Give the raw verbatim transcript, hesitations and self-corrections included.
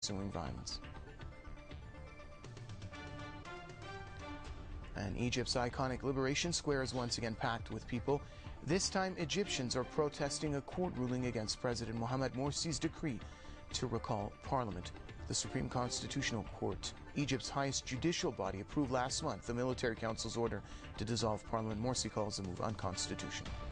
ensuing violence. And Egypt's iconic Liberation Square is once again packed with people. This time, Egyptians are protesting a court ruling against President Mohamed Morsi's decree to recall parliament. The Supreme Constitutional Court, Egypt's highest judicial body, approved last month the military council's order to dissolve parliament. Morsi calls the move unconstitutional.